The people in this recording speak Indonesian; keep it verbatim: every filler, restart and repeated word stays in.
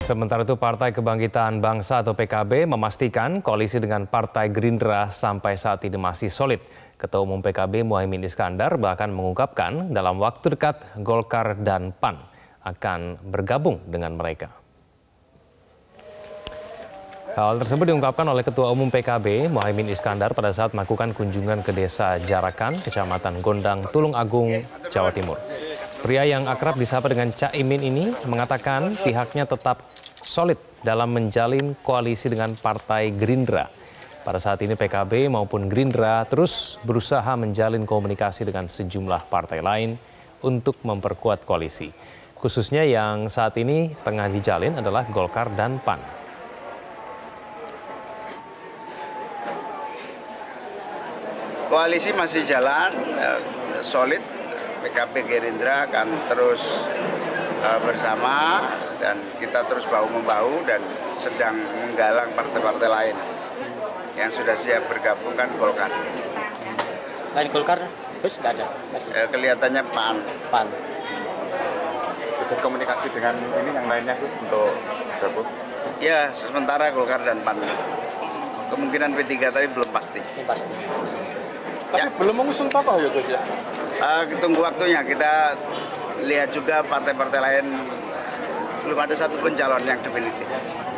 Sementara itu Partai Kebangkitan Bangsa atau P K B memastikan koalisi dengan Partai Gerindra sampai saat ini masih solid. Ketua Umum P K B Muhaimin Iskandar bahkan mengungkapkan dalam waktu dekat Golkar dan P A N akan bergabung dengan mereka. Hal tersebut diungkapkan oleh Ketua Umum P K B Muhaimin Iskandar pada saat melakukan kunjungan ke Desa Jarakan, Kecamatan Gondang, Tulung Agung, Jawa Timur. Pria yang akrab disapa dengan Cak Imin ini mengatakan pihaknya tetap solid dalam menjalin koalisi dengan Partai Gerindra. Pada saat ini P K B maupun Gerindra terus berusaha menjalin komunikasi dengan sejumlah partai lain untuk memperkuat koalisi. Khususnya yang saat ini tengah dijalin adalah Golkar dan P A N. Koalisi masih jalan, eh, solid. P K B Gerindra akan terus uh, bersama dan kita terus bahu-membahu dan sedang menggalang partai-partai lain yang sudah siap bergabung kan Golkar. Selain Golkar, terus tidak ada? Eh, kelihatannya P A N. P A N. Sudah komunikasi dengan ini yang lainnya Gus, untuk gabung? Ya, sementara Golkar dan P A N. Kemungkinan P tiga tapi belum pasti. Ini pasti. Tapi Ya. belum mengusung tokoh ya Gus ya? Uh, tunggu waktunya, kita lihat juga partai-partai lain belum ada satupun calon yang definitif.